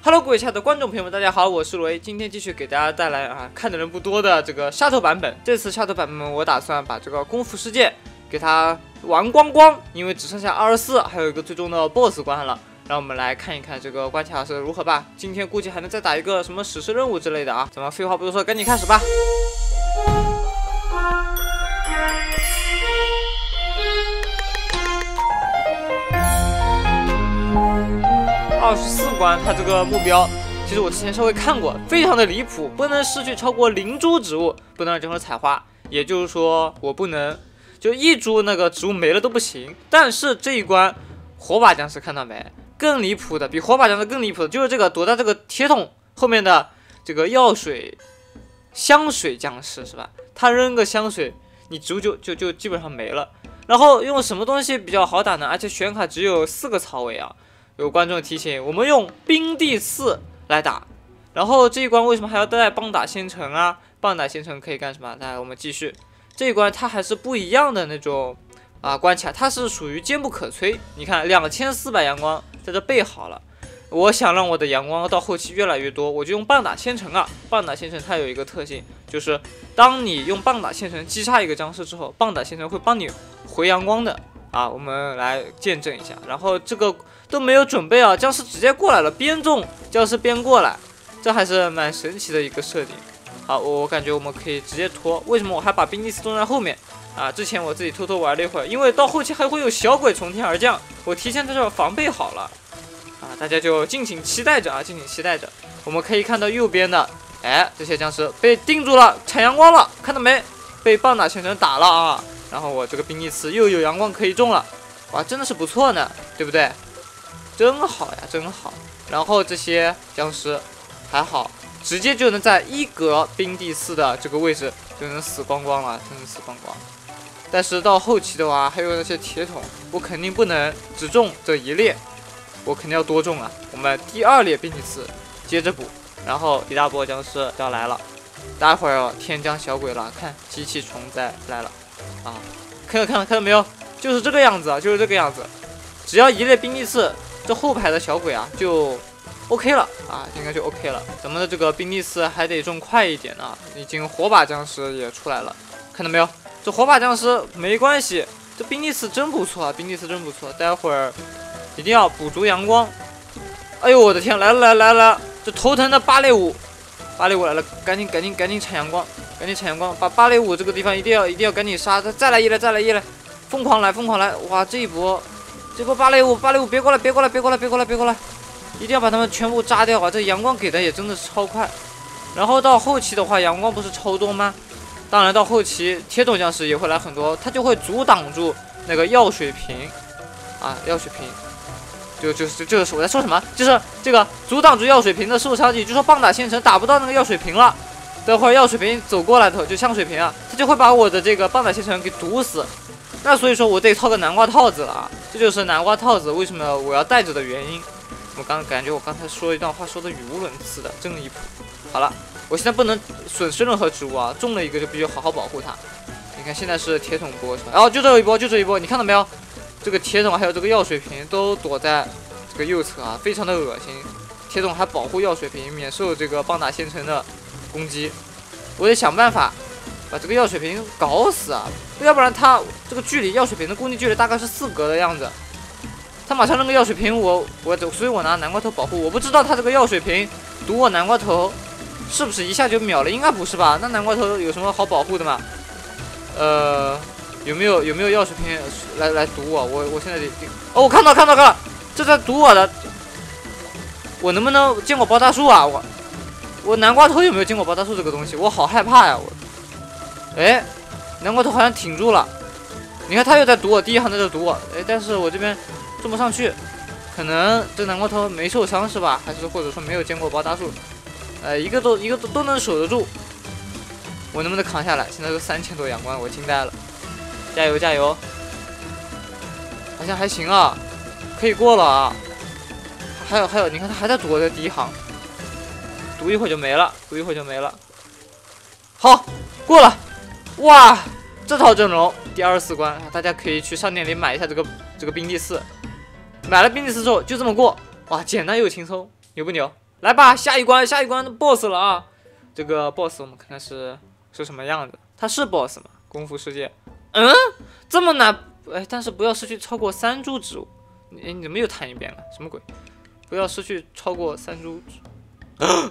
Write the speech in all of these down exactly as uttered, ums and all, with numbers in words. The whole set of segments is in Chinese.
Hello， 各位亲爱的观众朋友们，大家好，我是罗威，今天继续给大家带来啊看的人不多的这个杀头版本。这次杀头版本我打算把这个功夫世界给它玩光光，因为只剩下二十四，还有一个最终的 B O S S 关了。让我们来看一看这个关卡是如何吧。今天估计还能再打一个什么史诗任务之类的啊！咱们废话不多说，赶紧开始吧。二十四关，它这个目标，其实我之前稍微看过，非常的离谱，不能失去超过零株植物，不能让这会采花，也就是说我不能就一株那个植物没了都不行。但是这一关火把僵尸看到没？更离谱的，比火把僵尸更离谱的就是这个躲在这个铁桶后面的这个药水香水僵尸是吧？他扔个香水，你植物就就就基本上没了。然后用什么东西比较好打呢？而且选卡只有四个槽位啊。有观众提醒，我们用冰地刺来打。然后这一关为什么还要带棒打仙城啊？棒打仙城可以干什么？来，我们继续。这一关它还是不一样的那种啊关卡，它是属于坚不可摧。你看，两千四百阳光在这备好了。我想让我的阳光到后期越来越多，我就用棒打仙城啊。棒打仙城它有一个特性，就是当你用棒打仙城击杀一个僵尸之后，棒打仙城会帮你回阳光的。啊，我们来见证一下。然后这个都没有准备啊，僵尸直接过来了，边中僵尸边过来，这还是蛮神奇的一个设定。好，我感觉我们可以直接拖。为什么我还把冰地刺种在后面啊？之前我自己偷偷玩了一会儿，因为到后期还会有小鬼从天而降，我提前在这防备好了啊，大家就敬请期待着啊，敬请期待着。我们可以看到右边的，哎，这些僵尸被定住了，产阳光了，看到没？被棒打仙城打了啊。然后我这个冰地刺又有阳光可以种了，哇，真的是不错呢，对不对？真好呀，真好。然后这些僵尸还好，直接就能在一格冰地刺的这个位置就能死光光了，真的死光光。但是到后期的话，还有那些铁桶，我肯定不能只种这一列，我肯定要多种啊。我们第二列冰地刺接着补，然后一大波僵尸要来了，待会儿哦天降小鬼了，看机器虫灾来了。啊，看到看到看到没有？就是这个样子啊，就是这个样子。只要一列冰地刺，这后排的小鬼啊就 OK 了啊，应该就 OK 了。咱们的这个冰地刺还得种快一点啊，已经火把僵尸也出来了，看到没有？这火把僵尸没关系，这冰地刺真不错啊，冰地刺真不错。待会儿一定要补足阳光。哎呦我的天，来了来了来了！这头疼的芭蕾舞，芭蕾舞来了，赶紧赶紧赶紧产阳光！赶紧产阳光，把芭蕾舞这个地方一定要一定要赶紧杀！再来一来，再来一来，疯狂来，疯狂来！哇，这一波，这波芭蕾舞，芭蕾舞别过来，别过来，别过来，别过来，别过来！一定要把他们全部炸掉啊！这阳光给的也真的是超快。然后到后期的话，阳光不是超多吗？当然到后期铁桶僵尸也会来很多，它就会阻挡住那个药水瓶啊，药水瓶。就就是就是我在说什么？就是这个阻挡住药水瓶的受伤，也就是说棒打仙城打不到那个药水瓶了。等会儿药水瓶走过来头，就香水瓶啊，它就会把我的这个棒打仙城给毒死。那所以说我得套个南瓜套子了啊，这就是南瓜套子为什么我要带着的原因。我刚感觉我刚才说一段话说的语无伦次的，真离谱。好了，我现在不能损失任何植物啊，中了一个就必须好好保护它。你看现在是铁桶波是吧？然后就这一波，就这一波，你看到没有？这个铁桶还有这个药水瓶都躲在这个右侧啊，非常的恶心。铁桶还保护药水瓶免受这个棒打仙城的攻击，我得想办法把这个药水瓶搞死啊！要不然它这个距离药水瓶的攻击距离大概是四格的样子，他马上扔个药水瓶，我我所以我拿南瓜头保护。我不知道他这个药水瓶毒我南瓜头是不是一下就秒了？应该不是吧？那南瓜头有什么好保护的吗？呃，有没有有没有药水瓶来来毒我？我我现在得哦，我看到看到看到，这在毒我的，我能不能见过包大树啊？我。我南瓜头有没有见过包大树这个东西？我好害怕呀！我，哎，南瓜头好像挺住了。你看他又在堵我，第一行在这堵我。哎，但是我这边种不上去，可能这南瓜头没受伤是吧？还是或者说没有见过包大树？呃，一个都一个都都能守得住。我能不能扛下来？现在都三千多阳光，我惊呆了。加油加油！好像还行啊，可以过了啊。还有还有，你看他还在堵我在第一行。读一会儿就没了，读一会儿就没了。好，过了！哇，这套阵容第二十四关，大家可以去商店里买一下这个这个冰地刺。买了冰地刺之后就这么过，哇，简单又轻松，牛不牛？ 来吧，下一关，下一关的 boss 了啊！这个 boss 我们看看是是什么样子，它是 boss 吗？功夫世界，嗯，这么难，哎，但是不要失去超过三株植物。哎，你怎么又弹一遍了？什么鬼？不要失去超过三株植物。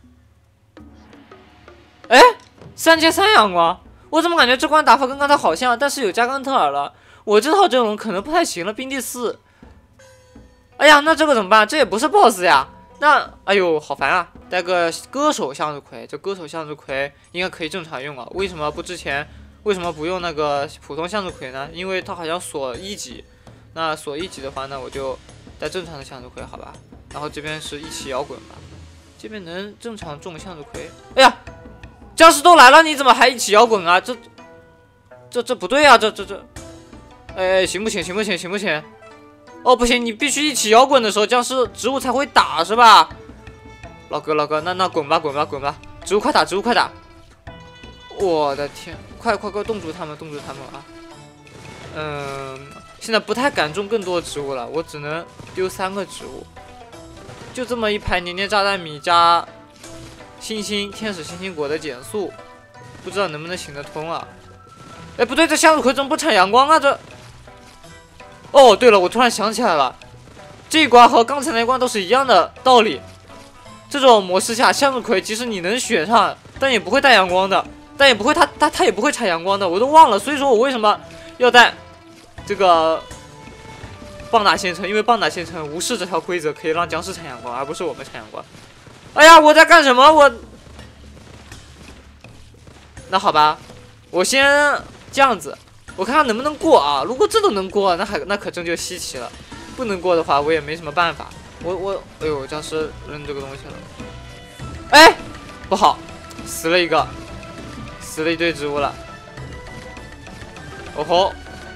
哎，三阶三阳光，我怎么感觉这关打法跟刚才好像，但是有加冈特尔了。我这套阵容可能不太行了，冰第四。哎呀，那这个怎么办？这也不是 boss 呀。那，哎呦，好烦啊！带个歌手向日葵，这歌手向日葵应该可以正常用啊。为什么不之前？为什么不用那个普通向日葵呢？因为它好像锁一级。那锁一级的话，那我就带正常的向日葵，好吧？然后这边是一起摇滚吧。这边能正常种向日葵。哎呀，僵尸都来了，你怎么还一起摇滚啊？这，这这不对啊！这这这，哎，行不行？行不行？行不行？哦，不行，你必须一起摇滚的时候，僵尸植物才会打，是吧？老哥，老哥，那那滚吧，滚吧，滚吧！植物快打，植物快打！我的天，快快快，冻住他们，冻住他们啊！嗯，现在不太敢种更多植物了，我只能丢三个植物，就这么一排黏黏炸弹米加星星天使星星果的减速，不知道能不能行得通啊？哎，不对，这向日葵怎么不产阳光啊？这……哦，对了，我突然想起来了，这一关和刚才那一关都是一样的道理。这种模式下，向日葵即使你能选上，但也不会带阳光的，但也不会它它它也不会产阳光的，我都忘了。所以说我为什么要带这个棒打仙城？因为棒打仙城无视这条规则，可以让僵尸产阳光，而不是我们产阳光。哎呀，我在干什么？我……那好吧，我先这样子。我看看能不能过啊！如果这都能过，那还那可真就稀奇了。不能过的话，我也没什么办法。我我哎呦，僵尸扔这个东西了。哎，不好，死了一个，死了一堆植物了。哦吼！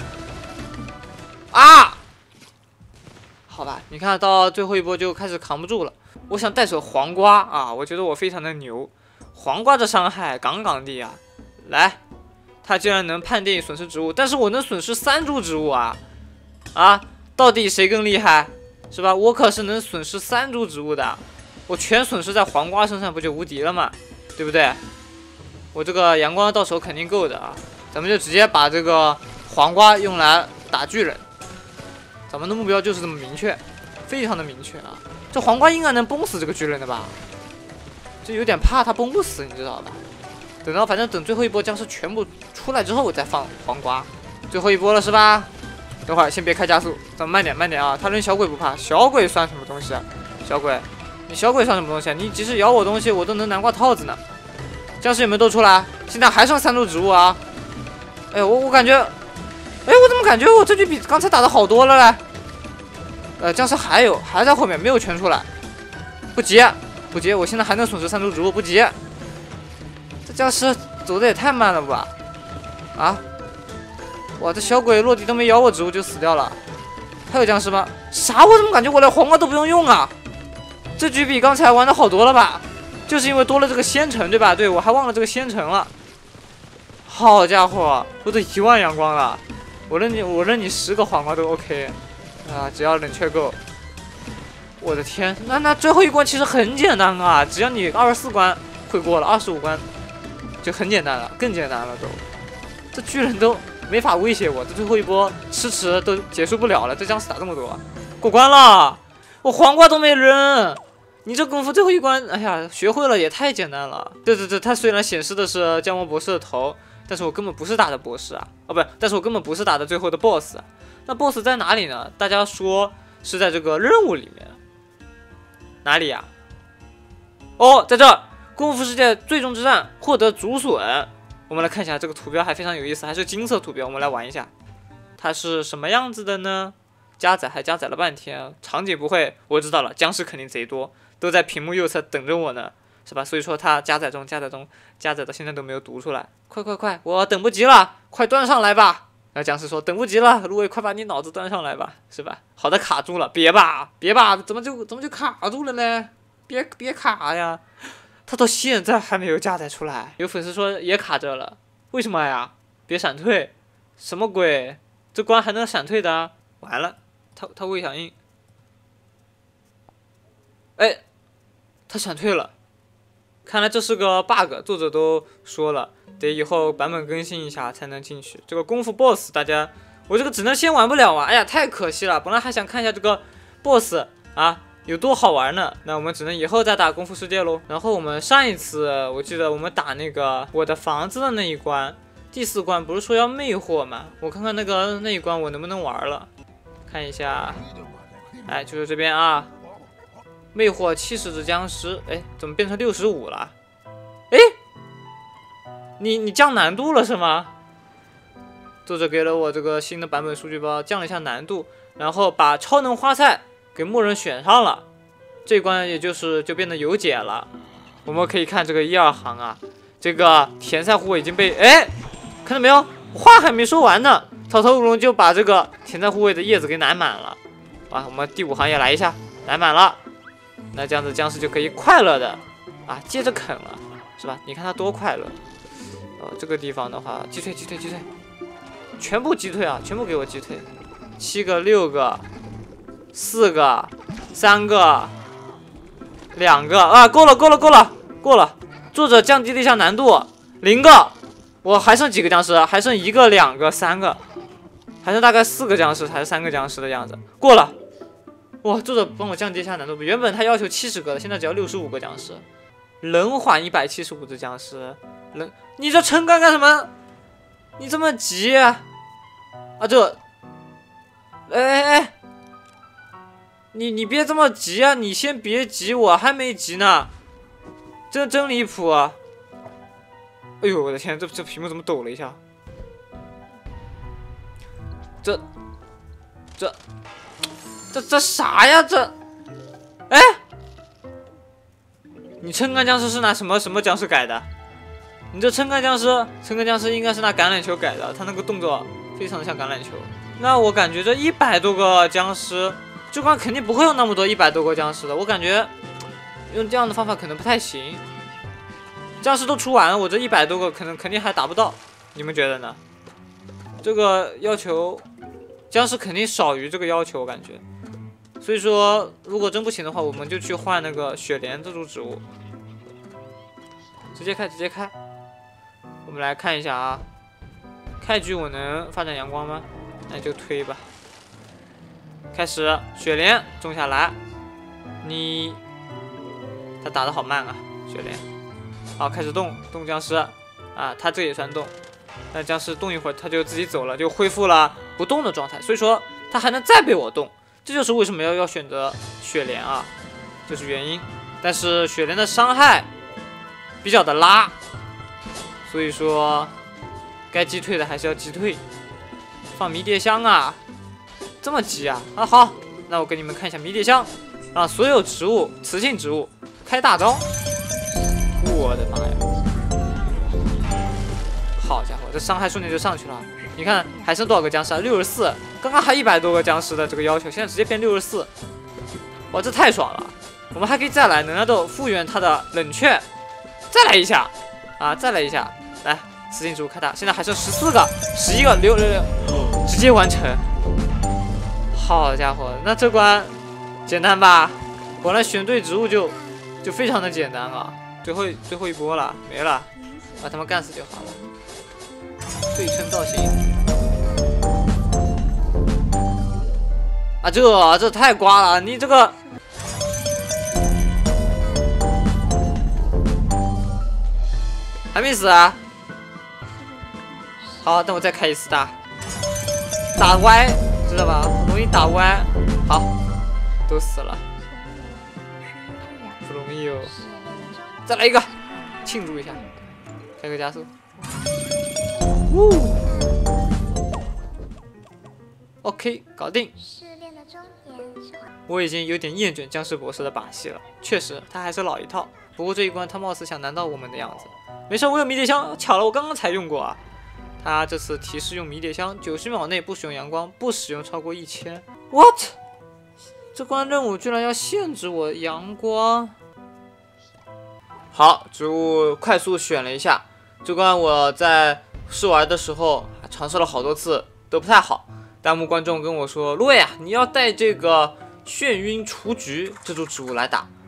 啊！好吧，你看到最后一波就开始扛不住了。我想带手黄瓜啊，我觉得我非常的牛。黄瓜的伤害杠杠的啊！来。他竟然能判定损失植物，但是我能损失三株植物啊！啊，到底谁更厉害？是吧？我可是能损失三株植物的，我全损失在黄瓜身上，不就无敌了吗？对不对？我这个阳光到手肯定够的啊！咱们就直接把这个黄瓜用来打巨人，咱们的目标就是这么明确，非常的明确啊！这黄瓜应该能崩死这个巨人的吧？就有点怕他崩不死，你知道吧？等到反正等最后一波僵尸全部出来之后，我再放黄瓜。最后一波了是吧？等会儿先别开加速，咱们慢点慢点啊！他扔小鬼不怕，小鬼算什么东西啊？小鬼，你小鬼算什么东西啊？你即使咬我东西，我都能南瓜套子呢。僵尸有没有都出来？现在还剩三株植物啊！哎，我我感觉，哎，我怎么感觉我这局比刚才打的好多了嘞？呃，僵尸还有还在后面，没有全出来。不急不急，我现在还能损失三株植物，不急。僵尸走的也太慢了吧！啊！哇，这小鬼落地都没咬我植物就死掉了。还有僵尸吗？啥？我怎么感觉我连黄瓜都不用用啊？这局比刚才玩的好多了吧？就是因为多了这个仙城，对吧？对，我还忘了这个仙城了。好家伙，我都一万阳光了，我扔你，我扔你十个黄瓜都 OK 啊！只要冷却够。我的天，那那最后一关其实很简单啊，只要你二十四关会过了，二十五关。就很简单了，更简单了都，这巨人都没法威胁我，这最后一波迟迟都结束不了了。这僵尸打这么多，过关了，我黄瓜都没扔。你这功夫最后一关，哎呀，学会了也太简单了。对对对，它虽然显示的是降魔博士的头，但是我根本不是打的博士啊，哦不，但是我根本不是打的最后的 boss。那 boss 在哪里呢？大家说是在这个任务里面，哪里呀？哦，在这儿。功夫世界最终之战获得竹笋，我们来看一下这个图标还非常有意思，还是金色图标，我们来玩一下，它是什么样子的呢？加载还加载了半天，场景不会，我知道了，僵尸肯定贼多，都在屏幕右侧等着我呢，是吧？所以说它加载中，加载中，加载到现在都没有读出来，快快快，我等不及了，快端上来吧！然后僵尸说等不及了，芦苇快把你脑子端上来吧，是吧？好的，卡住了，别吧，别吧，怎么就怎么就卡住了呢？别别卡呀！他到现在还没有加载出来，有粉丝说也卡着了，为什么呀？别闪退，什么鬼？这关还能闪退的啊？完了，他他未响应，哎，他他闪退了。看来这是个 bug， 作者都说了，得以后版本更新一下才能进去。这个功夫 boss， 大家，我这个只能先玩不了啊！哎呀，太可惜了，本来还想看一下这个 boss 啊有多好玩呢。那我们只能以后再打功夫世界喽。然后我们上一次我记得我们打那个我的房子的那一关，第四关不是说要魅惑吗？我看看那个那一关我能不能玩了，看一下，哎，就是这边啊。魅惑七十只僵尸，哎，怎么变成六十五了？哎，你你降难度了是吗？作者给了我这个新的版本数据包，降了一下难度，然后把超能花菜给默认选上了，这关也就是就变得有解了。我们可以看这个一二行啊，这个甜菜护卫已经被哎，看到没有？话还没说完呢，草头乌龙就把这个甜菜护卫的叶子给奶满了。啊，我们第五行也来一下，奶满了。那这样子僵尸就可以快乐的啊，接着啃了，是吧？你看他多快乐。哦，这个地方的话，击退击退击退，全部击退啊，全部给我击退。七个、六个、四个、三个、两个啊，够了够了够了够了。作者降低了一下难度，零个，我还剩几个僵尸？还剩一个、两个、三个，还剩大概四个僵尸还是三个僵尸的样子。过了。哇，作者帮我降低一下难度，原本他要求七十个的，现在只要六十五个僵尸，冷缓一百七十五只僵尸。冷，你这撑杆干什么？你这么急啊？啊这，哎哎哎，你你别这么急啊！你先别急，我还没急呢，这真离谱啊！哎呦我的天，这这屏幕怎么抖了一下？这这。这这啥呀？这，哎，你撑杆僵尸是拿什么什么僵尸改的？你这撑杆僵尸，撑杆僵尸应该是拿橄榄球改的，他那个动作非常的像橄榄球。那我感觉这一百多个僵尸，这关肯定不会有那么多一百多个僵尸的。我感觉用这样的方法可能不太行。僵尸都出完了，我这一百多个可能肯定还达不到，你们觉得呢？这个要求，僵尸肯定少于这个要求，我感觉。所以说，如果真不行的话，我们就去换那个雪莲这株植物。直接开，直接开。我们来看一下啊，开局我能发展阳光吗？那就推吧。开始，雪莲种下来。你，他打得好慢啊，雪莲。好，开始动动僵尸啊，他这也算动。但僵尸动一会儿，他就自己走了，就恢复了不动的状态。所以说，他还能再被我动。这就是为什么要要选择雪莲啊，这是原因。但是雪莲的伤害比较的拉，所以说该击退的还是要击退。放迷迭香啊，这么急啊？啊好，那我给你们看一下迷迭香，让所有植物雌性植物开大招。我的妈呀！好家伙，这伤害瞬间就上去了。你看还剩多少个僵尸啊？六十四，刚刚还一百多个僵尸的这个要求，现在直接变六十四，哇，这太爽了！我们还可以再来，能量豆复原它的冷却，再来一下啊，再来一下，来，雌性植物开大，现在还剩十四个，十一个，六六六，直接完成。好家伙，那这关简单吧？果然选对植物就就非常的简单啊！最后最后一波了，没了，把他们干死就好了。对称造型啊，这这太瓜了！你这个还没死啊？好，等我再开一次大，打歪，知道吧？容易打歪。好，都死了，不容易哦。再来一个，庆祝一下，开个加速。OK， 搞定。我已经有点厌倦僵尸博士的把戏了，确实他还是老一套。不过这一关他貌似想难到我们的样子。没事，我有迷迭香，巧了，我刚刚才用过啊。他这次提示用迷迭香，九十秒内不使用阳光，不使用超过一千。What？ 这关任务居然要限制我阳光？好，植物快速选了一下。这关我在试玩的时候尝试了好多次，都不太好。弹幕观众跟我说：“路伟啊，你要带这个眩晕雏菊这株植物来打，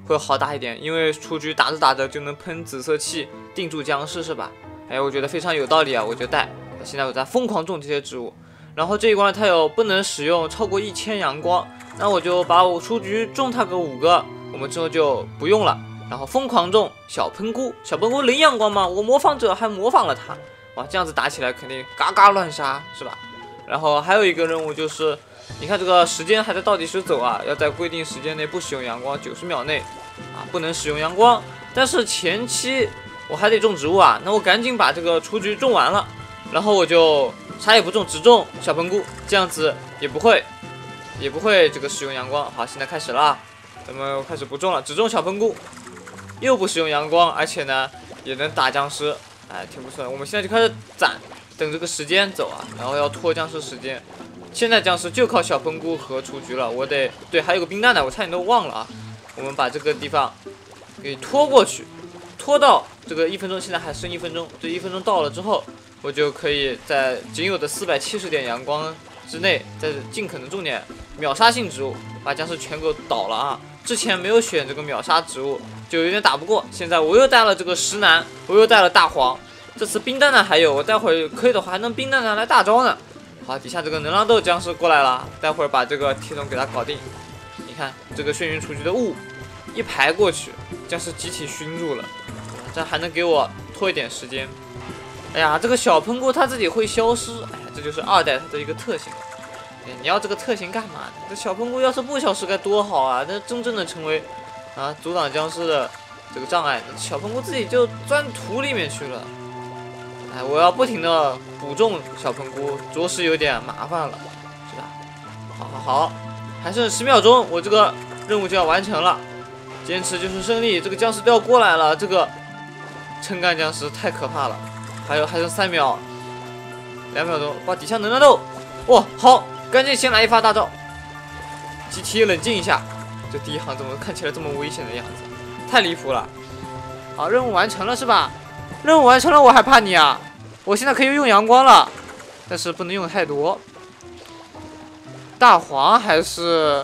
会好打一点，因为雏菊打着打着就能喷紫色气定住僵尸，是吧？哎，我觉得非常有道理啊，我就带。现在我在疯狂种这些植物，然后这一关它有不能使用超过一千阳光，那我就把我雏菊种它个五个，我们之后就不用了。然后疯狂种小喷菇，小喷菇零阳光嘛，我模仿者还模仿了它，哇，这样子打起来肯定嘎嘎乱杀，是吧？然后还有一个任务就是，你看这个时间还在倒计时走啊，要在规定时间内不使用阳光，九十秒内啊不能使用阳光。但是前期我还得种植物啊，那我赶紧把这个雏菊种完了，然后我就啥也不种，只种小喷菇，这样子也不会也不会这个使用阳光。好，现在开始了，咱们开始不种了，只种小喷菇，又不使用阳光，而且呢也能打僵尸，哎，挺不错的。我们现在就开始攒，等这个时间走啊，然后要拖僵尸时间。现在僵尸就靠小喷菇和雏菊了，我得对，还有个冰蛋奶，我差点都忘了啊。我们把这个地方给拖过去，拖到这个一分钟，现在还剩一分钟，这一分钟到了之后，我就可以在仅有的四百七十点阳光之内，再尽可能种点秒杀性植物，把僵尸全给倒了啊！之前没有选这个秒杀植物，就有点打不过。现在我又带了这个石楠，我又带了大黄，这次冰蛋蛋还有，我待会儿可以的话还能冰蛋蛋来大招呢。好，底下这个能量豆僵尸过来了，待会儿把这个铁桶给它搞定。你看这个眩晕雏菊的雾一排过去，僵尸集体熏住了，这还能给我拖一点时间。哎呀，这个小喷菇它自己会消失，哎呀，这就是二代它的一个特性。哎，你要这个特性干嘛呢？这小喷菇要是不消失该多好啊！那真正的成为啊阻挡僵尸的这个障碍，小喷菇自己就钻土里面去了。哎，我要不停的补种小喷菇，着实有点麻烦了，是吧？好好好，还剩十秒钟，我这个任务就要完成了，坚持就是胜利。这个僵尸都要过来了，这个撑干僵尸太可怕了。还有还剩三秒，两秒钟，哇！底下能量豆，哇，好，赶紧先来一发大招，集体冷静一下。这第一行怎么看起来这么危险的样子？太离谱了。好，任务完成了是吧？任务完成了，我还怕你啊？我现在可以用阳光了，但是不能用太多。大黄还是，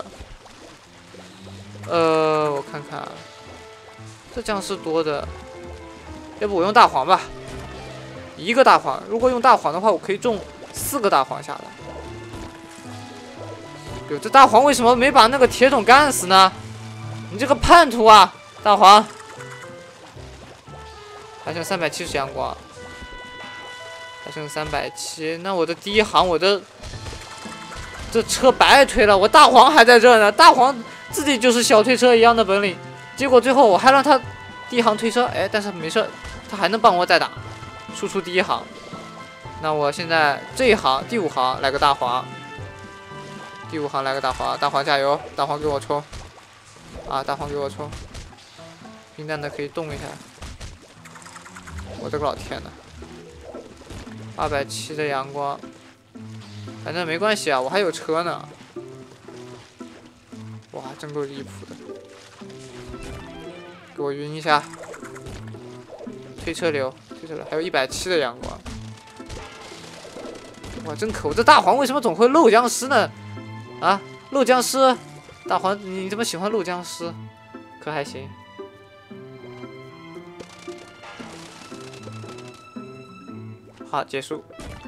呃，我看看，这僵尸多的，要不我用大黄吧？一个大黄，如果用大黄的话，我可以种四个大黄下来。哟，这大黄为什么没把那个铁桶干死呢？你这个叛徒啊，大黄！还剩三百七十阳光，还剩三百七，那我的第一行，我的这车白推了，我大黄还在这呢，大黄自己就是小推车一样的本领，结果最后我还让他第一行推车，哎，但是没事，他还能帮我再打，输出第一行。那我现在这一行第五行来个大黄，第五行来个大黄，大黄加油，大黄给我冲，啊，大黄给我冲，冰蛋的可以动一下。我的个老天呐，二百七的阳光，反正没关系啊，我还有车呢。哇，真够离谱的！给我晕一下，推车流，推车流，还有一百七的阳光。哇，真可恶！这大黄为什么总会漏僵尸呢？啊，漏僵尸！大黄，你怎么喜欢漏僵尸？可还行。好，结束。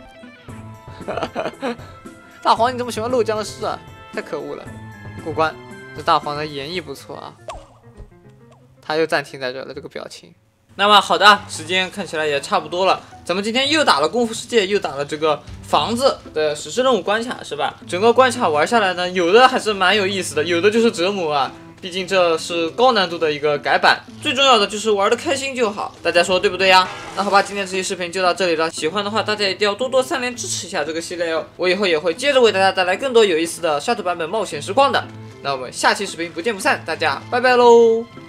大黄，你怎么喜欢漏僵尸啊？太可恶了！过关。这大黄的演绎不错啊。他又暂停在这了，这个表情。那么好的，时间看起来也差不多了。咱们今天又打了功夫世界，又打了这个房子的实施任务关卡，是吧？整个关卡玩下来呢，有的还是蛮有意思的，有的就是折磨啊。毕竟这是高难度的一个改版，最重要的就是玩的开心就好，大家说对不对呀？那好吧，今天这期视频就到这里了，喜欢的话大家一定要多多三连支持一下这个系列哦，我以后也会接着为大家带来更多有意思的沙土版本冒险实况的。那我们下期视频不见不散，大家拜拜喽！